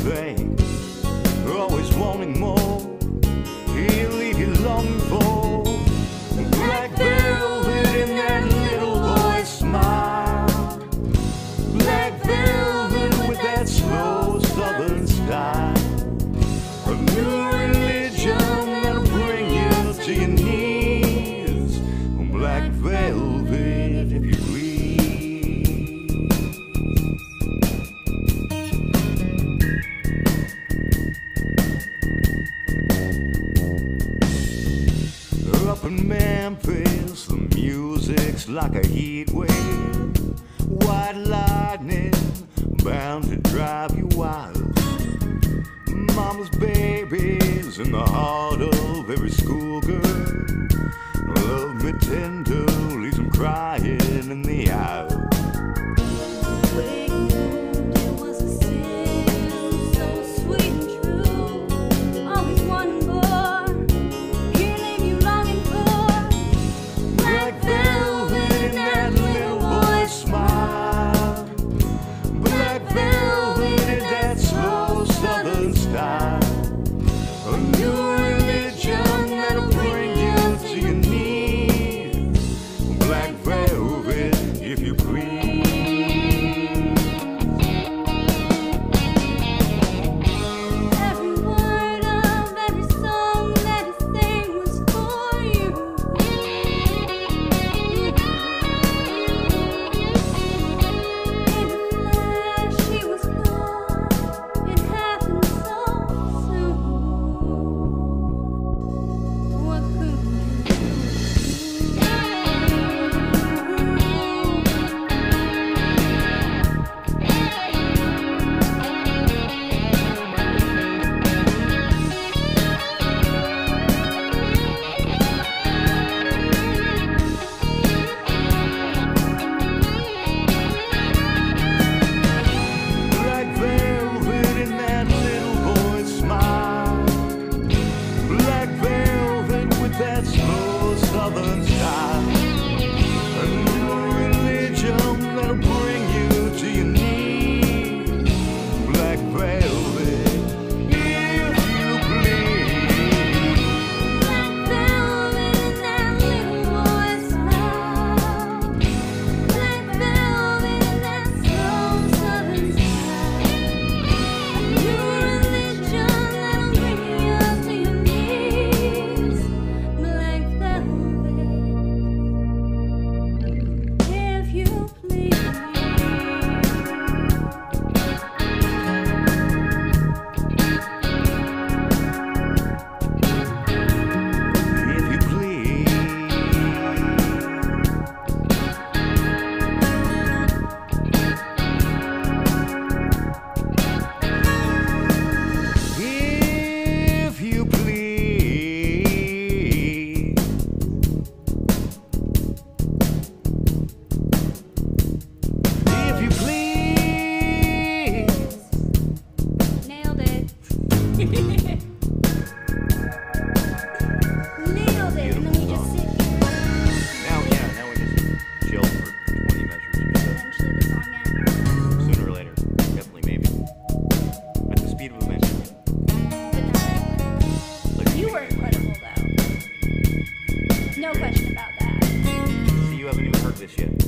thing, always wanting more. He'll leave you longing for black velvet in that little boy's smile. Black velvet with that slow southern style. A new religion that'll bring you to your knees. Black velvet, if you please. Up in Memphis, the music's like a heat wave. White lightning, bound to drive you wild. Mama's babies in the heart of every schoolgirl. Love me tender, leaves them crying in the aisle. A new religion that'll bring you to your knees. Black velvet, if you please. Every word of every song that he sang was for you. In a flash, he was gone. It happened so soon. That slow southern style. A new religion that'll bring you to your knees. Black velvet, if you please. Black velvet in that little boy's smile. Black velvet in that slow southern style. A new religion that'll bring you to your knees. Black velvet, if you please. If you please. If you please. If you please. Nailed it. Nailed it. And then we just sit here. Now we just chill for 20 measures or so. Eventually the song ends. Sooner or later, definitely, maybe. At the speed of a minute. Like You were incredible though. No question about that. See, you haven't even heard this yet.